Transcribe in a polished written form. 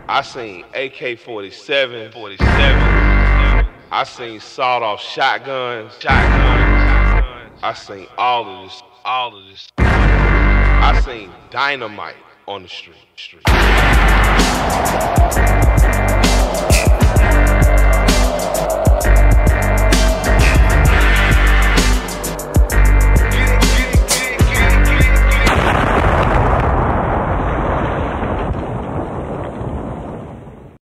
I seen AK-47, I seen sawed-off shotguns. I seen all of this. I seen dynamite on the street.